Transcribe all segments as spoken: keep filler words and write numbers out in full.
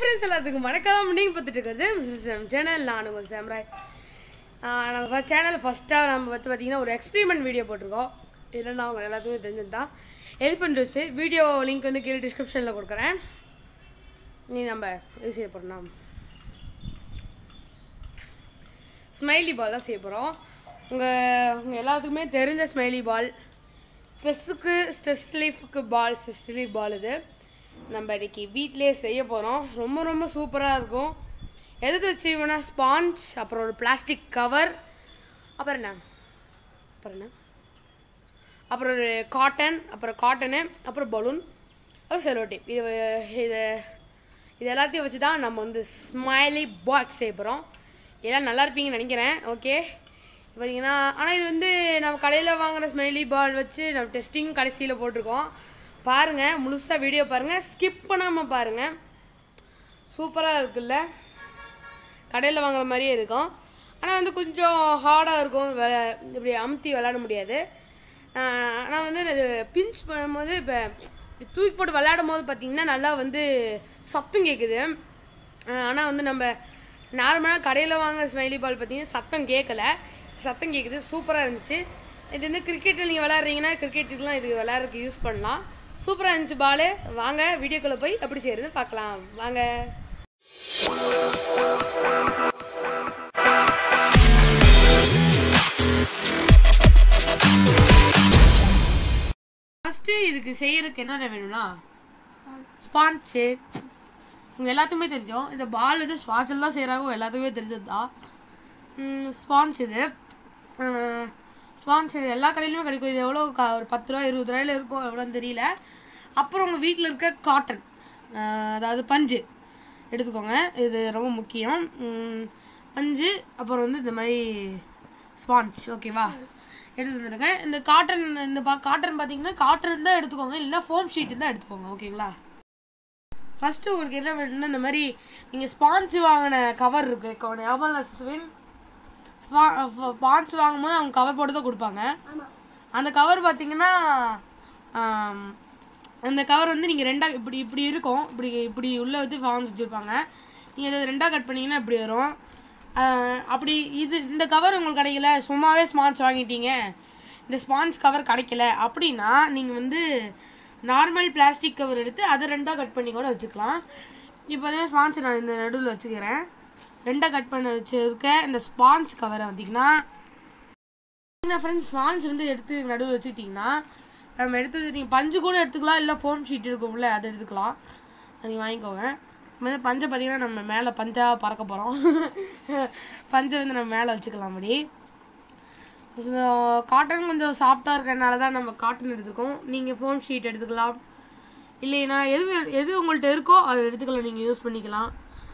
friends எல்லாத்துக்கும் வணக்கம். நீங்க பார்த்துட்டு இருக்கிறது M R சேனல். நான் உங்க சாம்ராஜ். நம்ம சேனல் ஃபர்ஸ்ட்டாக நம்ம வந்து பார்த்தீங்கன்னா ஒரு எக்ஸ்பெரிமெண்ட் வீடியோ போட்டிருக்கோம். இல்லைன்னா அவங்க எல்லாத்துக்குமே தெரிஞ்சுதான் எலிஃபென்ட் டிஸ்பிளே வீடியோ லிங்க் வந்து கீழே டிஸ்கிரிப்ஷனில் கொடுக்குறேன். நீ நம்ம இது செய்ய போகிறோம், ஸ்மைலி பால் தான் செய்ய போகிறோம். உங்கள் உங்கள் எல்லாத்துக்குமே தெரிஞ்ச ஸ்மைலி பால், ஸ்ட்ரெஸ்ஸுக்கு ஸ்ட்ரெஸ் ரிலீஃபுக்கு பால், ஸ்ட்ரெஸ் ரிலீஃப் பால். இது நம்ம இன்றைக்கி வீட்டிலே செய்ய போகிறோம். ரொம்ப ரொம்ப சூப்பராக இருக்கும். எதுக்கு வச்சுக்கோன்னா ஸ்பாஞ்ச், அப்புறம் ஒரு பிளாஸ்டிக் கவர், அப்புறம் என்ன அப்புறம் என்ன அப்புறம் ஒரு காட்டன், அப்புறம் காட்டனு, அப்புறம் பலூன், அப்புறம் செலோ டேப். இது இது இது எல்லாத்தையும் வச்சு தான் நம்ம வந்து ஸ்மைலி பால் செய்ய போகிறோம். இதெல்லாம் நல்லா இருப்பீங்கன்னு நினைக்கிறேன். ஓகே பார்த்தீங்கன்னா, ஆனால் இது வந்து நம்ம கடையில் வாங்குகிற ஸ்மைலி பால் வச்சு நம்ம டெஸ்டிங் கடைசியில் போட்டிருக்கோம். பாருங்கள், முழுசாக வீடியோ பாருங்கள், ஸ்கிப் பண்ணாமல் பாருங்கள். சூப்பராக இருக்குல்ல, கடையில் வாங்குற மாதிரியே இருக்கும். ஆனால் வந்து கொஞ்சம் ஹார்டாக இருக்கும், வெ இப்படி அமுத்தி விளையாட முடியாது. ஆனால் வந்து இது பிஞ்ச் பண்ணும்போது இப்போ தூக்கி போட்டு விளையாடும் போது பார்த்திங்கன்னா நல்லா வந்து சத்தம் கேட்குது. ஆனால் வந்து நம்ம நார்மலாக கடையில் வாங்குற ஸ்மைலி பால் பார்த்திங்கன்னா சத்தம் கேட்கல, சத்தம் கேட்குது. சூப்பராக இருந்துச்சு. இது வந்து கிரிக்கெட்டில் நீங்கள் விளையாடுறீங்கன்னா கிரிக்கெட்டுக்கெலாம் இது விளையாடுறதுக்கு யூஸ் பண்ணலாம். சூப்பராக இருந்துச்சு பால். வாங்க வீடியோக்குள்ளே போய் எப்படி செய்யறதுன்னு பார்க்கலாம். வாங்க. ஃபஸ்ட்டு இதுக்கு செய்யறதுக்கு என்னென்ன வேணும்னா ஸ்பான்ச்சு. உங்கள் எல்லாத்துக்குமே தெரியும் இந்த பால் இது ஸ்பான்சில் தான் செய்கிறாங்க, எல்லாத்துக்குமே தெரிஞ்சது தான். ஸ்பான்ச் இது ஸ்பான்ச் இது எல்லா கடையிலுமே கிடைக்கும். இது எவ்வளோ கா ஒரு பத்து ரூபா இருபது ரூபாயில் இருக்கும், எவ்வளோன்னு தெரியல. அப்புறம் உங்கள் வீட்டில் இருக்க காட்டன், அதாவது பஞ்சு எடுத்துக்கோங்க. இது ரொம்ப முக்கியம். பஞ்சு, அப்புறம் வந்து இந்த மாதிரி ஸ்பான்ச். ஓகேவா, எடுத்து வந்துடுங்க. இந்த காட்டன், இந்த பா காட்டன் பார்த்தீங்கன்னா காட்டன் தான் எடுத்துக்கோங்க, இல்லைன்னா ஃபோம் ஷீட்டு தான் எடுத்துக்கோங்க. ஓகேங்களா, ஃபஸ்ட்டு உங்களுக்கு என்ன வேணும்னா இந்த மாதிரி நீங்கள் ஸ்பான்ச்சு வாங்கின கவர் இருக்குது, ஞாபகம் ஸ்வின் ஸ்பா ஸ்பான்ச் வாங்கும்போது அவங்க கவர் போட்டு தான் கொடுப்பாங்க. அந்த கவர் பார்த்தீங்கன்னா அந்த கவர் வந்து நீங்கள் ரெண்டாக இப்படி இப்படி இருக்கும், இப்படி இப்படி உள்ளே வந்து ஃபார்ம்ஸ் வச்சுருப்பாங்க. நீங்கள் இதை ரெண்டாக கட் பண்ணிங்கன்னா இப்படி வரும். அப்படி இது இந்த கவர் உங்களுக்கு கிடைக்கல, சும்மாவே ஸ்பான்ச் வாங்கிட்டீங்க, இந்த ஸ்பான்ச் கவர் கிடைக்கல அப்படின்னா நீங்கள் வந்து நார்மல் பிளாஸ்டிக் கவர் எடுத்து அதை ரெண்டாக கட் பண்ணி கூட வச்சுக்கலாம். இப்போ பார்த்தீங்கன்னா ஸ்பான்ச் நான் இந்த நடுவில் வச்சுக்கிறேன். ரெண்டாக கட் பண்ண வச்சுருக்க இந்த ஸ்பான்ச் கவரை பார்த்திங்கன்னா ஃப்ரெண்ட்ஸ், ஸ்பான்ச் வந்து எடுத்து நடுவில் வச்சுக்கிட்டிங்கன்னா நம்ம எடுத்து நீங்கள் பஞ்சு கூட எடுத்துக்கலாம், இல்லை ஃபோம் ஷீட் இருக்கும்ல அதை எடுத்துக்கலாம். நீங்கள் வாங்கிக்கோங்க. வந்து பஞ்சை பார்த்திங்கன்னா நம்ம மேலே பஞ்சாக பறக்க போகிறோம். பஞ்சை வந்து நம்ம மேலே வச்சுக்கலாம். அப்படி காட்டன் கொஞ்சம் சாஃப்டாக இருக்கிறதுனால தான் நம்ம காட்டன் எடுத்துக்கோம். நீங்கள் ஃபோம் ஷீட் எடுத்துக்கலாம், இல்லைன்னா எது எது உங்கள்கிட்ட இருக்கோ அதை எடுத்துக்கலாம், நீங்கள் யூஸ் பண்ணிக்கலாம்.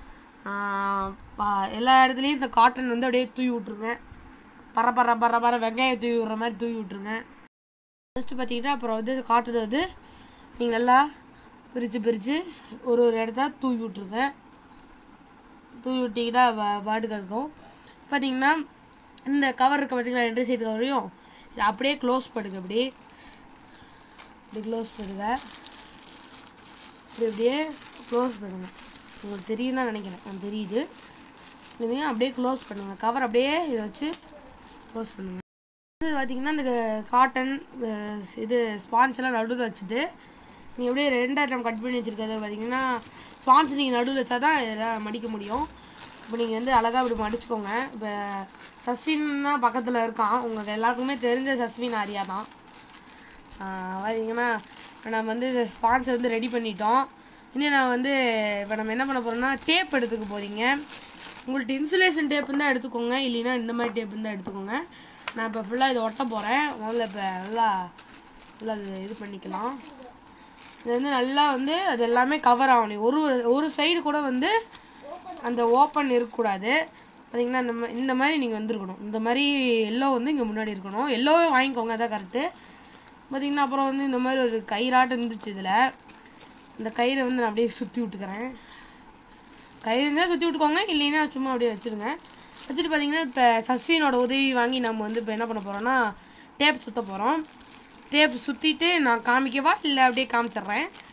எல்லா இடத்துலையும் இந்த காட்டன் வந்து அப்படியே தூவி விட்ருங்க, பற பற பற பற வெங்காயம் தூவி விட்ற மாதிரி தூவி விட்ருங்க. ஃபஸ்ட்டு பார்த்தீங்கன்னா அப்புறம் வந்து காட்டனை வந்து நீங்கள் நல்லா பிரித்து பிரித்து ஒரு ஒரு இடத்த தூவி விட்ருங்க. தூவி விட்டிங்கன்னா பாட்டு கிடக்கும். பார்த்தீங்கன்னா இந்த கவர் இருக்க பார்த்தீங்கன்னா ரெண்டு சைடு கவரையும் இது அப்படியே க்ளோஸ் பண்ணுங்க. அப்படி இப்படி க்ளோஸ் பண்ணுங்க, இப்படி அப்படியே க்ளோஸ் பண்ணுங்க. உங்களுக்கு தெரியும் தான் நினைக்கிறேன், எனக்கு தெரியுது. நீங்கள் அப்படியே க்ளோஸ் பண்ணுங்கள், கவர் அப்படியே இதை வச்சு க்ளோஸ் பண்ணுங்கள். இது பார்த்திங்கன்னா இந்த காட்டன் இது ஸ்பான்ச் எல்லாம் நடுவில் வச்சுட்டு நீங்கள் அப்படியே ரெண்டாக நம்ம கட் பண்ணி வச்சுருக்கிறது பார்த்திங்கன்னா ஸ்பான்ச் நீங்கள் நடுவில் வச்சா தான் இதெல்லாம் மடிக்க முடியும். இப்போ நீங்கள் வந்து அழகாக இப்படி மடிச்சுக்கோங்க. இப்போ சஸ்வின்னா பக்கத்தில் இருக்கான், உங்களுக்கு எல்லாருக்குமே தெரிஞ்ச சஸ்வின் ஆரியா தான். பார்த்திங்கன்னா நம்ம வந்து ஸ்பான்ச்சை வந்து ரெடி பண்ணிட்டோம். இன்னும் நான் வந்து இப்போ நம்ம என்ன பண்ண போகிறோம்னா டேப் எடுத்துக்க போகிறீங்க. உங்கள்கிட்ட இன்சுலேஷன் டேப் தான் எடுத்துக்கோங்க, இல்லைன்னா இந்த மாதிரி டேப் தான் எடுத்துக்கோங்க. நான் இப்போ ஃபுல்லாக இதை ஒட்ட போகிறேன். முதல்ல இப்போ நல்லா நல்லா இது இது பண்ணிக்கலாம். இது வந்து நல்லா வந்து அது எல்லாமே கவர் ஆகணும். ஒரு ஒரு சைடு கூட வந்து அந்த ஓப்பன் இருக்கக்கூடாது. பார்த்திங்கன்னா இந்த மா இந்த மாதிரி நீங்கள் வந்துருக்கணும். இந்த மாதிரி எல்லோ வந்து இங்கே முன்னாடி இருக்கணும். எல்லோவே வாங்கிக்கோங்க, அதான் கரெக்டு. பார்த்திங்கன்னா அப்புறம் வந்து இந்த மாதிரி ஒரு கயிறாட்டம் இருந்துச்சு. இதில் இந்த கயிறை வந்து நான் அப்படியே சுற்றி விட்டுக்கிறேன். கயிறு இருந்தால் சுற்றி விட்டுக்கோங்க, இல்லைன்னா சும்மா அப்படியே வச்சுருங்க. வச்சுட்டு பார்த்திங்கன்னா இப்போ சஸ்வினோட உதவி வாங்கி நம்ம வந்து இப்போ என்ன பண்ண போகிறோன்னா டேப் சுற்ற போகிறோம். டேப் சுற்றிட்டு நான் காமிக்கவா இல்லை அப்படியே காமிச்சிட்றேன்.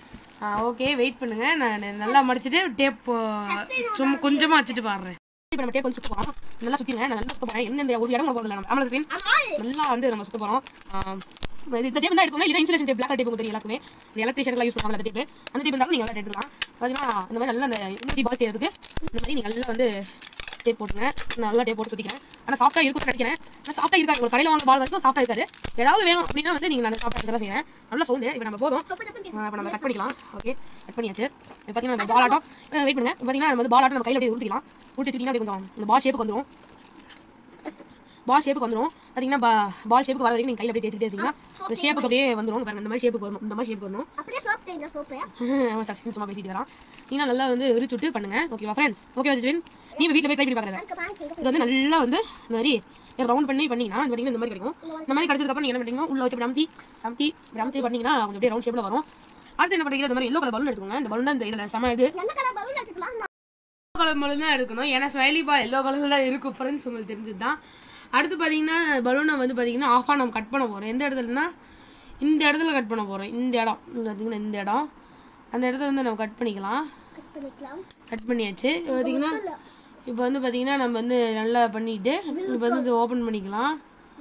ஓகே வெயிட் பண்ணுங்க, நான் நல்லா மடிச்சுட்டு டேப் சும்மா கொஞ்சமாக வச்சுட்டு பாடுறேன். இப்போ நம்ம டேப் வந்து சுற்ற போகிறோம். நல்லா சுற்றிங்க, நான் நல்லா சுற்ற போகிறேன். எந்தெந்த ஒரு இடம் போகிறதில்ல, நம்ம ஆமலை ஸ்க்ரீன் நல்லா வந்து நம்ம சுற்ற போகிறோம். இந்த டேப் தான் எடுக்கணும், இல்லை இன்சுலேஷன் டேப் பிளாக் டேப் தெரியும் எல்லாருக்குமே. இந்த எலக்ட்ரிஷியன்லாம் யூஸ் பண்ணுவாங்க அந்த டேப். அந்த டேப் இருந்தாலும் நீங்கள் நல்லா எடுத்துக்கலாம். பார்த்தீங்கன்னா இந்த மாதிரி நல்லா அந்த ஊற்றி பால் செய்யறதுக்கு இந்த மாதிரி நீங்கள் நல்லா வந்து டேப் போட்டுங்க. நல்லா டேப் போட்டு சுற்றிக்கிறேன். ஆனால் சாஃப்ட்டாக இருக்கும்னு நினைக்கிறேன். ஆனால் சாஃப்ட்டாக இருக்காது, உங்களுக்கு கடையில் வாங்க பால் வரைக்கும் சாஃப்ட்டாக இருக்காது. ஏதாவது வேணும் அப்படின்னா வந்து நீங்கள் நான் சாஃப்ட்டாக இருக்க தான் செய்கிறேன். நல்லா சொல்லுது. இப்போ நம்ம போதும், இப்போ நம்ம கட் பண்ணிக்கலாம். ஓகே கட் பண்ணியாச்சு. இப்போ பார்த்தீங்கன்னா நம்ம பால் ஆட்டம் வெயிட் பண்ணுங்க. பார்த்தீங்கன்னா நம்ம வந்து பால் ஆட்டம் நம்ம கையில் அப்படியே ஊற்றிக்கலாம். ஊற்றி தூக்கினா அப்படியே கொஞ்சம் இந்த பால் ஷேப்புக்கு வந்துடும். பால் ஷேப்புக்கு வந்துடும். பார்த்தீங்கன்னா பால் ஷேப்புக்கு வர வரைக்கும் நீங்கள் கையில் அப்படியே தேய்ச்சிட்டே இருக்கீங்கன்னா இந்த ஷேப்புக்கு அப்படியே வந்துடும். பாருங்க இந்த மாதிரி ஷேப்புக்கு வரணும், இந்த மாதிரி ஷேப்புக்கு வரணும். அவன் சக்ஸஸ் சும்மா பேசிட்டு வரான். நீங்கள் நல்லா வந்து விரிச்சு விட்டு பண்ணுங்க. ஓகேவா ஃப்ரெண்ட்ஸ்? ஓகே வச்சுவேன். நீ வீட்டில் போய் ட்ரை பண்ணி பார்க்குறேன். இது வந்து நல்லா வந்து இந்த மாதிரி ரவுண்ட் பண்ணி பண்ணிங்கன்னா இந்த இந்த மாதிரி கிடைக்கும். இந்த மாதிரி கிடைச்சதுக்கப்புறம் நீங்கள் என்ன பண்ணுறீங்க, உள்ள வச்சு அமுத்தி அமுத்தி அமுத்தி பண்ணிங்கன்னா கொஞ்சம் அப்படியே ரவுண்ட் ஷேப்பில் வரும். அடுத்து என்ன பண்ணுறீங்க, இந்த மாதிரி எல்லோ கலர் பலூன் எடுத்துக்கோங்க. இந்த பலூன் தான் இந்த இதில் செம இது எல்லோ கலர் பலூன் தான் எடுக்கணும். ஏன்னா ஸ்மைலி பால் எல்லோ கலரில் தான் இருக்கும் ஃப்ரெண்ட்ஸ், உங்களுக்கு தெரிஞ்சது தான். அடுத்து பார்த்தீங்கன்னா பலூனை வந்து பார்த்தீங்கன்னா ஆஃபாக நம்ம கட் பண்ண போகிறோம். எந்த இடத்துலனா இந்த இடத்துல கட் பண்ண போகிறோம். இந்த இடம் பார்த்தீங்கன்னா இந்த இடம் அந்த இடத்துல வந்து நம்ம கட் பண்ணிக்கலாம். கட் பண்ணியாச்சு. இப்போ பார்த்தீங்கன்னா இப்போ வந்து பார்த்தீங்கன்னா நம்ம வந்து நல்லா பண்ணிட்டு இப்போ வந்து ஓப்பன் பண்ணிக்கலாம்.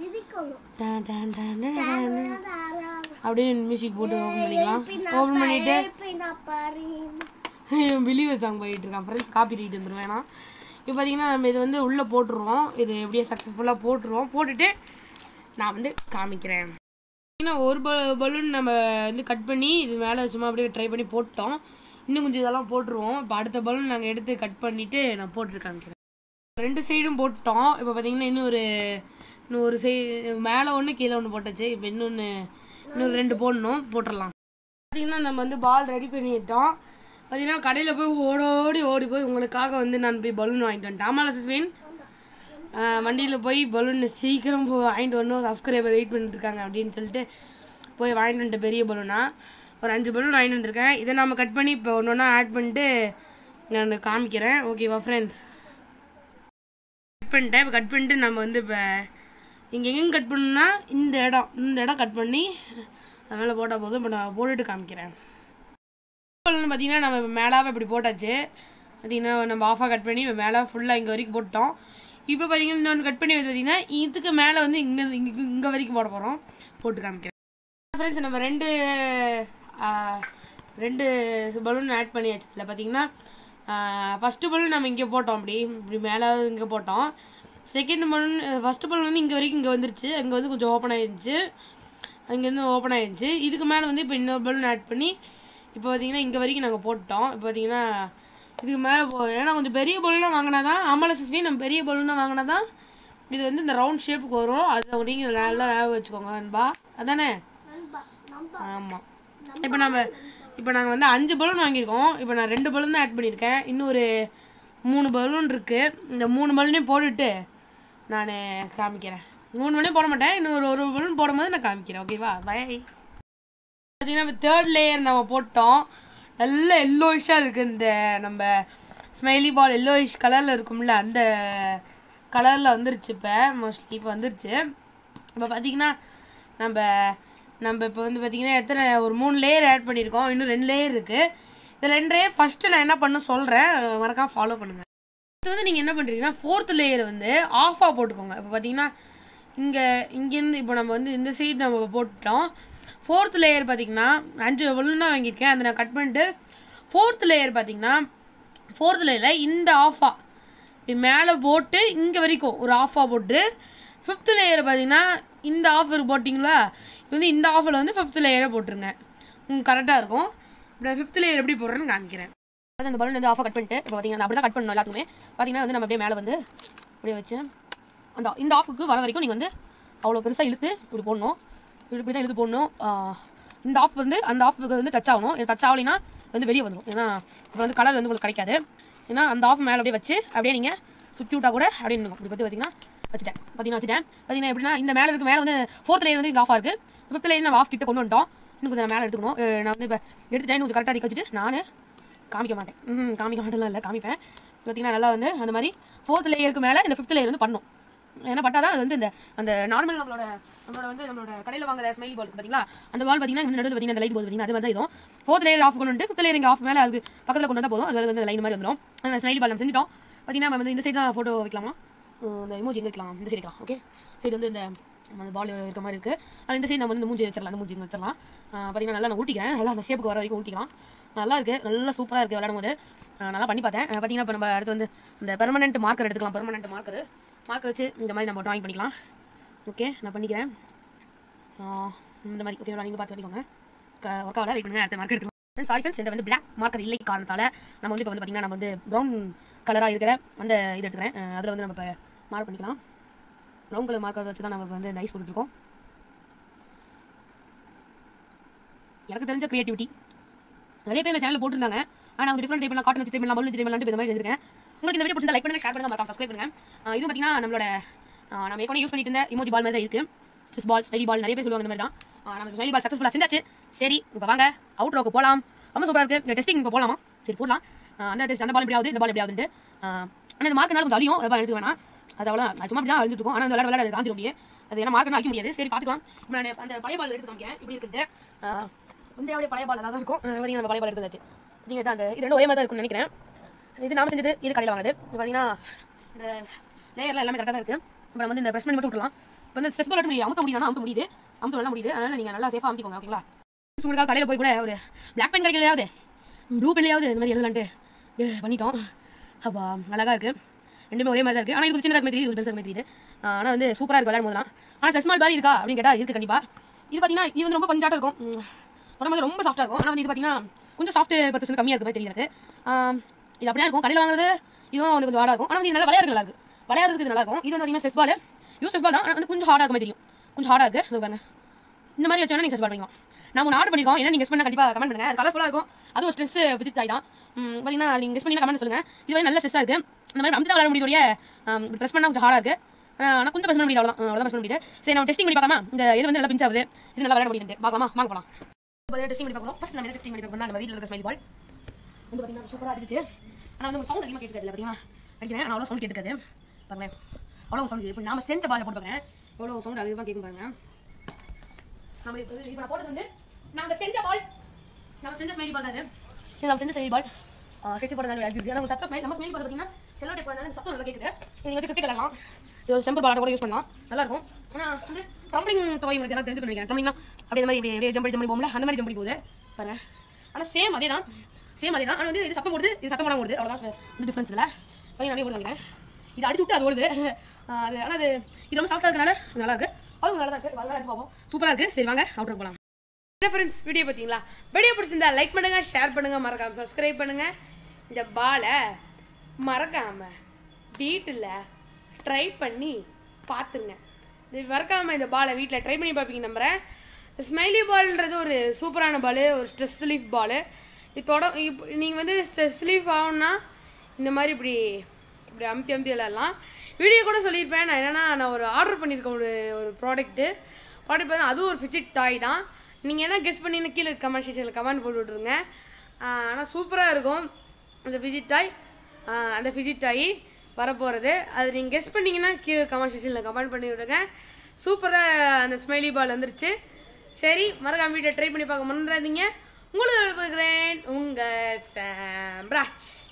அப்படின்னு மியூசிக் போட்டு ஓப்பன் பண்ணிக்கலாம். ஓப்பன் பண்ணிட்டு பிலீவர் சாங் போயிட்டு இருக்கான் ஃப்ரெண்ட்ஸ், காப்பி ரைட் வந்துடும் வேணாம். இப்போ பார்த்தீங்கன்னா நம்ம இது வந்து உள்ளே போட்டுருவோம். இது எப்படியே சக்ஸஸ்ஃபுல்லாக போட்டுருவோம். போட்டுட்டு நான் வந்து காமிக்கிறேன். ஏன்னா ஒரு ப பலூன் நம்ம வந்து கட் பண்ணி இது மேலே சும்மா அப்படியே ட்ரை பண்ணி போட்டோம். இன்னும் கொஞ்சம் இதெல்லாம் போட்டுருவோம். இப்போ அடுத்த பலூன் நாங்கள் எடுத்து கட் பண்ணிவிட்டு நான் போட்டு காமிக்கிறேன். ரெண்டு சைடும் போட்டோம். இப்போ பார்த்தீங்கன்னா இன்னும் ஒரு இன்னும் ஒரு சைடு மேலே ஒன்று கீழே ஒன்று போட்டாச்சு. இப்போ இன்னொன்று இன்னொரு ரெண்டு போடணும், போட்டுடலாம். பார்த்தீங்கன்னா நம்ம வந்து பால் ரெடி பண்ணிட்டோம். பார்த்தீங்கன்னா கடையில் போய் ஓடோடி ஓடி போய் உங்களுக்காக வந்து நான் போய் பலூன் வாங்கிட்டு வந்துட்டேன். ஆமாம் சஸ்வின், வண்டியில் போய் பலூன் சீக்கிரம் போய் வாங்கிட்டு வரணும், சப்ஸ்கிரைபர் வெயிட் பண்ணிட்டு இருக்காங்க அப்படின்னு சொல்லிட்டு போய் வாங்கிட்டு வந்துட்டு பெரிய பலூனா ஒரு அஞ்சு பலூன் வாங்கிட்டு வந்திருக்கேன். இதை நம்ம கட் பண்ணி இப்போ ஒன்று ஒன்றா ஆட் பண்ணிட்டு நான் காமிக்கிறேன். ஓகேவா ஃப்ரெண்ட்ஸ்? கட் பண்ணிட்டேன். இப்போ கட் பண்ணிட்டு நம்ம வந்து இப்போ இங்கே எங்கெங்கே கட் பண்ணணும்னா இந்த இடம் இந்த இடம் கட் பண்ணி அதனால் போட்டால் போதும். இப்போ நான் போட்டுட்டு காமிக்கிறேன். பார்த்தீங்கன்னா நம்ம இப்போ மேலாக இப்படி போட்டாச்சு. பார்த்தீங்கன்னா நம்ம ஆஃபாக கட் பண்ணி இப்போ மேலே ஃபுல்லாக இங்கே வரைக்கும் போட்டோம். இப்போ பார்த்தீங்கன்னா இன்னொன்று கட் பண்ணி பார்த்தீங்கன்னா இதுக்கு மேலே வந்து இங்கே இங்கே இங்கே வரைக்கும் போட போகிறோம். போட்டு காமிக்கிறேன் ஃப்ரெண்ட்ஸ். நம்ம ரெண்டு ரெண்டு பலூன் ஆட் பண்ணியாச்சு. இல்லை பார்த்தீங்கன்னா ஃபஸ்ட்டு பலூன் நம்ம இங்கே போட்டோம், அப்படி இப்படி மேலே இங்கே போட்டோம். செகண்ட் பலூன் ஃபஸ்ட்டு பலூன் வந்து இங்கே வரைக்கும் இங்கே வந்துருச்சு. அங்கே வந்து கொஞ்சம் ஓப்பன் ஆகிருந்துச்சு, அங்கேருந்து ஓப்பன் ஆகிருந்துச்சு. இதுக்கு மேலே வந்து இப்போ இன்னொரு பலூன் ஆட் பண்ணி இப்போ பார்த்தீங்கன்னா இங்கே வரைக்கும் நாங்கள் போட்டோம். இப்போ பார்த்தீங்கன்னா இதுக்கு மேலே போ ஏன்னா கொஞ்சம் பெரிய பலூனாக வாங்கினா தான் ஆமாம் சஸ்வின், நம்ம பெரிய பலூனாக வாங்கினா தான் இது வந்து இந்த ரவுண்ட் ஷேப்புக்கு வரும். அதை நீங்கள் நல்லா ஞாபகம் வச்சுக்கோங்க நண்பா, அதானே? ஆமாம். இப்போ நம்ம இப்போ நாங்கள் வந்து அஞ்சு பலூன் வாங்கியிருக்கோம். இப்போ நான் ரெண்டு பலூன் தான் ஆட் பண்ணியிருக்கேன். இன்னொரு மூணு பலூன் இருக்குது. இந்த மூணு பலூனையும் போட்டுட்டு நான் காமிக்கிறேன். மூணு பலூனே போட மாட்டேன், இன்னொரு ஒரு பலூன் போடும்போது நான் காமிக்கிறேன். ஓகேவா? பை. பார்த்தீங்கன்னா இப்போ தேர்ட் லேயர் நம்ம போட்டோம். நல்ல எல்லோயிஷாக இருக்குது. இந்த நம்ம ஸ்மைலி பால் எல்லோயிஷ் கலரில் இருக்கும்ல அந்த கலரில் வந்துருச்சு. இப்போ மோஸ்ட்லி இப்போ வந்துருச்சு. இப்போ பார்த்தீங்கன்னா நம்ம நம்ம இப்போ வந்து பார்த்திங்கன்னா எத்தனை ஒரு மூணு லேயர் ஆட் பண்ணியிருக்கோம். இன்னும் ரெண்டு லேயர் இருக்குது. இந்த ரெண்டு லேயர் ஃபஸ்ட்டு நான் என்ன பண்ண சொல்கிறேன், மறக்காம ஃபாலோ பண்ணுங்கள். இது வந்து நீங்கள் என்ன பண்ணுறீங்கன்னா ஃபோர்த் லேயர் வந்து ஆஃபாக போட்டுக்கோங்க. இப்போ பார்த்தீங்கன்னா இங்கே இங்கேருந்து இப்போ நம்ம வந்து இந்த சைடு நம்ம போட்டுட்டோம். ஃபோர்த் லேயர் பார்த்திங்கன்னா அஞ்சு பலூன் தான் வாங்கியிருக்கேன். அதை நான் கட் பண்ணிட்டு ஃபோர்த் லேயர் பார்த்திங்கன்னா ஃபோர்த் லேயரில் இந்த ஆஃபாக இப்படி மேலே போட்டு இங்கே வரைக்கும் ஒரு ஆஃபாக போட்டு ஃபிஃப்த் லேயர் பார்த்திங்கன்னா இந்த ஆஃபர் போட்டிங்களா, இது வந்து இந்த ஆஃபரில் வந்து ஃபிஃப்த் லேயரை போட்டுருங்க, உங்களுக்கு கரெக்டாக இருக்கும். இப்போ ஃபிஃப்த் லேயர் எப்படி போடுறேன்னு காமிக்கிறேன். அந்த பலூன் வந்து ஆஃபாக கட் பண்ணிட்டு இப்போ பார்த்திங்கன்னா அப்படி தான் கட் பண்ணணும் எல்லாத்துக்குமே. பார்த்திங்கன்னா வந்து நம்ம அப்படியே மேலே வந்து அப்படியே வச்சு அந்த இந்த ஆஃபுக்கு வர வரைக்கும் நீங்கள் வந்து அவ்வளோ பெருசாக இழுத்து இப்படி போடணும். இப்படி தான் இழுத்து போடணும். இந்த ஆஃப் வந்து அந்த ஆஃபுக்கு வந்து டச் ஆகணும். டச் ஆகலைன்னா வந்து வெளியே வந்துடும். ஏன்னா அப்புறம் வந்து கலர் வந்து உங்களுக்கு கிடைக்காது. ஏன்னா அந்த ஆஃப் மேலே அப்படியே வச்சு அப்படியே நீங்கள் சுற்றி விட்டா கூட அப்படியே இருக்கும். இப்படி பற்றி பார்த்தீங்கன்னா வச்சுட்டேன் பார்த்தீங்கன்னா வச்சுட்டேன் பார்த்தீங்கன்னா எப்படின்னா இந்த மேலே இருக்குது. மேலே வந்து ஃபோர்த் லேயர் வந்து இங்கே ஆஃபாக இருக்குது. ஃபிஃப்த் லேயர் நம்ம ஆஃப் கிட்ட கொண்டு வந்துட்டோம். இன்னும் கொஞ்சம் மேலே எடுத்துக்கணும். நான் வந்து இப்போ எடுத்துட்டேன். கொஞ்சம் கரெக்டாக நிற்க வச்சுட்டு நான் காமிக்க மாட்டேன். ம் காமிக்க மாட்டேன்லாம் இல்லை, காமிப்பேன். பார்த்தீங்கன்னா நல்லா வந்து அந்த மாதிரி ஃபோர்த் லேயருக்கு மேலே இந்த ஃபிஃப்த் லேயர் வந்து பண்ணணும். ஏன்னா பட்டா தான் அது வந்து இந்த அந்த நார்மல் நம்மளோட நம்மளோட வந்து நம்மளோட கடையில் வாங்குற ஸ்மைலி பால் பார்த்தீங்களா அந்த பால் பார்த்தீங்கன்னா இந்த நடுவில் பார்த்தீங்கன்னா அந்த லைட் போல் பார்த்தீங்கன்னா அது மாதிரி தான் இதுவும் ஃபோர்த் லேயர் ஆஃப் கொண்டு வந்து ஃபிஃப்த் லேயர் இங்கே ஆஃப் மேலே அதுக்கு பக்கத்தில் கொண்டு வந்தால் போதும் அது வந்து லைன் மாதிரி வந்துடும் அந்த ஸ்மைலி பால் நம்ம செஞ்சிட்டோம் பார்த்தீங்கன்னா நம்ம வந்து இந்த சைடு தான் ஃபோட்டோ வைக்கலாமா இந்த இமோஜி எங்கே வைக்கலாம் இந்த சைடு வைக்கலாம் ஓகே சைடு வந்து இந்த அந்த பால் இருக்க மாதிரி இருக்குது ஆனால் இந்த சைடு நம்ம வந்து இந்த மூஞ்சி வச்சிடலாம் அந்த மூஞ்சி இங்கே வச்சிடலாம் பார்த்தீங்கன்னா நல்லா நான் ஊட்டிக்கிறேன் நல்லா அந்த ஷேப்புக்கு வர வரைக்கும் ஊட்டிக்கலாம் நல்லா இருக்குது நல்லா சூப்பராக இருக்குது விளையாடும் போது நல்லா பண்ணி பார்த்தேன் பார்த்தீங்கன்னா இப்போ நம்ம அடுத்து வந்து இந்த பெர்மனெண்ட் மார்க்கர் எடுத்துக்கலாம் பெர்மனெண்ட் மார்க்கர் மார்க்கர் வச்சு இந்த மாதிரி நம்ம ட்ராயிங் பண்ணிக்கலாம் ஓகே நான் பண்ணிக்கிறேன் இந்த மாதிரி ஓகே நீங்கள் பார்த்து பண்ணிக்கோங்க ஒர்க் ஆகல வெயிட் பண்ணுங்க அடுத்த மார்க் எடுத்துக்கலாம் சாரி ஃப்ரெண்ட்ஸ் இந்த வந்து பிளாக் மார்க்கர் இல்லை காரணத்தால் நம்ம வந்து இப்போ வந்து பார்த்திங்கன்னா நம்ம வந்து ப்ரௌன் கலராக இருக்கிற அந்த இது எடுத்துக்கிறேன் அதில் வந்து நம்ம இப்போ மார்க் பண்ணிக்கலாம் ப்ரௌன் கலர் மார்க்கர் வச்சு தான் நம்ம வந்து இந்த ஐஸ் போட்டுருக்கோம் எனக்கு தெரிஞ்ச க்ரியேட்டிவிட்டி நிறைய பேர் இந்த சேனலில் போட்டிருந்தாங்க ஆனால் அவங்க டிஃப்ரெண்ட் டைப் காட்டன் வச்சு டைப் பலூன் வச்சு டைப் இந்த மாதிரி இருக்கேன் உங்களுக்கு இந்த வீடியோ பிடிச்சா லைக் பண்ணுங்க ஷேர் பண்ணுங்க மறக்காம சப்ஸ்கிரைப் பண்ணுங்க இது பார்த்தீங்கன்னா நம்மளோட நம்ம ஏற்கனவே யூஸ் பண்ணிட்டு இருந்த இமோஜி பால் மாதிரி தான் இருக்குது ஸ்டிச் பால் ஸ்மைலி பால் நிறைய பேர் சொல்லுவாங்க இந்த மாதிரி தான் நம்ம ஸ்மைலி பால் சக்ஸஸ்ஃபுல்லாக செஞ்சாச்சு சரி இப்போ வாங்க அவுட் ரோக்கு போகலாம் ரொம்ப சூப்பராக இருக்குது டெஸ்டிங் இப்போ போகலாமா சரி போடலாம் அந்த டெஸ்ட் அந்த பால் எப்படி ஆகுது இந்த பால் எப்படி ஆகுதுன்ட்டு ஆனால் இந்த மார்க்னால கொஞ்சம் அழியும் அதை பால் எடுத்து வேணாம் அது அவ்வளோ சும்மா அப்படி தான் அழிஞ்சிட்டு இருக்கும் ஆனால் அந்த விளையாட விளையாட காந்தி முடியாது அது ஏன்னா மார்க்னால அழிக்க முடியாது சரி பார்த்துக்கலாம் இப்போ நான் அந்த பழைய பால் எடுத்து காமிக்கிறேன் இப்படி இருக்குன்ட்டு இந்த பழைய பால் தான் இருக்கும் பார்த்தீங்கன்னா நம்ம பழைய பால் எடுத்துச்சு பார்த்தீங்கன்னா அந்த இது ரெண்டு ஒரே மாதிரி தான் இருக்கும்னு நினைக்கிறேன் இது நாம செஞ்சது இது கடையில் வாங்குது இப்போ பார்த்தீங்கன்னா இந்த லேயர்லாம் எல்லாமே கரெக்டாக தான் இருக்குது இப்போ நம்ம வந்து இந்த ப்ரெஸ் பண்ணி மட்டும் விட்டுலாம் இப்போ வந்து ஸ்ட்ரெஸ் பால் முடியும் அமுத்த முடியும் அமுத்த முடியுது அமுத்த நல்லா முடியுது அதனால் நீங்கள் நல்லா சேஃபாக அமுத்திக்கோங்க ஓகேங்களா உங்களுக்காக கடையில் போய் கூட ஒரு பிளாக் பென் கிடைக்கலையாவது ப்ளூ பென்லையாவது இந்த மாதிரி எழுதலான்ட்டு பண்ணிட்டோம் அப்போ அழகாக இருக்குது ரெண்டுமே ஒரே மாதிரி தான் இருக்குது ஆனால் இது சின்னதாக தெரியுது இது பெருசாக மாதிரி தெரியுது ஆனால் வந்து சூப்பராக இருக்குது விளையாடும் போதெல்லாம் ஆனால் ஸ்ட்ரெஸ் பால் மாதிரி இருக்கா அப்படின்னு கேட்டால் இருக்குது கண்டிப்பாக இது பார்த்தீங்கன்னா இது வந்து ரொம்ப பஞ்சாட்டாக இருக்கும் உடம்பு ரொம்ப சாஃப்ட்டாக இருக்கும் ஆனால் வந்து இது பார்த்தீங்கன்னா கொஞ்சம் சாஃப்ட் பர்சன்ட் கம்மியாக இருக்க மாதிரி தெரியாது இது அப்படியே இருக்கும் கடையில் வாங்குறது இதுவும் வந்து கொஞ்சம் ஹார்டாக இருக்கும் ஆனால் வந்து இது நல்லா விளையாடுறது நல்லா இருக்குது விளையாடுறதுக்கு இது நல்லா இருக்கும் இது வந்து பார்த்தீங்கன்னா stress ball use stress ball தான் வந்து கொஞ்சம் ஹார்டாக இருக்க மாதிரி தெரியும் கொஞ்சம் ஹார்டாக இருக்குது அது பாருங்க இந்த மாதிரி வச்சோன்னா நீங்கள் ஸ்ட்ரெஸ் பால் பண்ணிக்கலாம் நம்ம ஒன்று ஆர்டர் பண்ணிக்கோம் ஏன்னா நீங்கள் கெஸ் பண்ண கண்டிப்பாக கமெண்ட் பண்ணுங்கள் அது கலர்ஃபுல்லாக இருக்கும் அது ஒரு ஸ்ட்ரெஸ் விசிட் ஆகி தான் பார்த்தீங்கன்னா நீங்கள் கெஸ் பண்ணி கமெண்ட் சொல்லுங்கள் இது வந்து நல்ல ஸ்ட்ரெஸ்ஸாக இருக்குது இந்த மாதிரி அமுத்தி தான் விளையாட முடியுடைய ப்ரெஸ் பண்ணால் கொஞ்சம் ஹார்டாக இருக்குது ஆனால் கொஞ்சம் ப்ரெஸ் பண்ண முடியாது அவ்வளோ அவ்வளோ ப்ரெஸ் பண்ண முடியுது சரி நம்ம டெஸ்டிங் பண்ணி பார்க்காம இந்த இது வந்து நல்லா பிஞ்ச் ஆகுது இது நல்லா விளையாட முடியுது பார்க்கலாமா வாங்க போகலாம் டெஸ்டிங் பண்ணி பார்க்கலாம் ஃபஸ்ட் நம்ம டெஸ்டிங் பண்ணி பார்க்கணும் நம்ம வீட்டில் இருக்கிற ஸ்மைலி பால் வந்து பார்த்தீங்கன்னா சூப்பராக அடிச்சு ஆனால் வந்து சவுண்ட் அதிகமாக கேட்டுக்காது பார்த்தீங்கன்னா அடிக்கிறேன் ஆனால் அவ்வளோ சவுண்ட் கேட்டுக்காது பாருங்களேன் அவ்வளோ சவுண்ட் இப்போ நம்ம செஞ்ச பால் போட்டு பார்க்குறேன் எவ்வளோ சவுண்ட் அதிகமாக கேட்கும் பாருங்க நம்ம இப்போ இப்போ நான் போட்டது வந்து நம்ம செஞ்ச பால் நம்ம செஞ்ச ஸ்மைலி பால் தான் இது நம்ம செஞ்ச ஸ்மைலி பால் ஸ்கெட்ச் போடுறதுனால அடிச்சிருச்சு ஆனால் சத்தம் ஸ்மைல் நம்ம ஸ்மைலி பால் பார்த்தீங்கன்னா செல்லோ டைப் பண்ணாலும் சத்தம் நல்லா கேட்குது நீங்கள் வச்சு கிரிக்கெட் விளையாடலாம் இது ஒரு செம்பர் பாலை கூட யூஸ் பண்ணலாம் நல்லாயிருக்கும் ஆனால் வந்து டம்ப்ளிங் துவை உங்களுக்கு எல்லாம் தெரிஞ்சு பண்ணிக்கிறேன் டம்ப்ளிங்னா அப்படியே மாதிரி இப்படி அப்படியே ஜம்படி ஜம்படி போகல அந்த மாதிரி ஜம்படி போகுது பாருங்க ஆனால் சேம் அதே தான் சேம் அதே தான் ஆனால் வந்து இது சத்தம் போடுது இது சத்தம் போடாமல் ஓடுது அவ்வளோதான் வந்து டிஃப்ரென்ஸ் இல்லை கொஞ்சம் நிறைய போடுவாங்க இது அடிச்சு விட்டு அது ஓடுது அது ஆனால் அது இது ரொம்ப சாஃப்டாக இருக்கனால நல்லா இருக்குது அது நல்லா தான் இருக்குது நல்லா எடுத்து பார்ப்போம் சூப்பராக இருக்குது சரி வாங்க அவுட்ரு போகலாம் ஃப்ரெண்ட்ஸ் வீடியோ பார்த்தீங்களா வீடியோ பிடிச்சிருந்தா லைக் பண்ணுங்கள் ஷேர் பண்ணுங்கள் மறக்காமல் சப்ஸ்கிரைப் பண்ணுங்கள் இந்த பாலை மறக்காமல் வீட்டில் ட்ரை பண்ணி பார்த்துருங்க இது மறக்காமல் இந்த பாலை வீட்டில் ட்ரை பண்ணி பார்ப்பீங்க நம்புகிறேன் ஸ்மைலி பால்ன்றது ஒரு சூப்பரான பால் ஒரு ஸ்ட்ரெஸ் ரிலீஃப் பால் இது தொட இப்போ நீங்கள் வந்து ஸ்ட்ரெஸ் ரிலீஃப் ஆகணும்னா இந்த மாதிரி இப்படி இப்படி அமுத்தி அமுத்தி விளையாடலாம் வீடியோ கூட சொல்லியிருப்பேன் நான் என்னென்னா நான் ஒரு ஆர்டர் பண்ணியிருக்கேன் ஒரு ஒரு ப்ராடக்ட்டு ப்ராடக்ட் பார்த்தா அதுவும் ஒரு ஃபிஜிட் டாய் தான் நீங்கள் என்ன கெஸ் பண்ணி கீழே கமெண்ட் செக்ஷனில் கமெண்ட் போட்டு விட்ருங்க ஆனால் சூப்பராக இருக்கும் அந்த ஃபிஜிட் டாய் அந்த ஃபிஜிட் டாய் வரப்போகிறது அது நீங்கள் கெஸ் பண்ணிங்கன்னா கீழே கமெண்ட் செக்ஷனில் கமெண்ட் பண்ணி விடுங்க சூப்பராக அந்த ஸ்மைலி பால் வந்துருச்சு சரி மறக்காம வீடியோ ட்ரை பண்ணி பார்க்க முன்னாதீங்க உங்களுக்கு பார்க்குறேன் உங்கள் சாம்ராஜ்.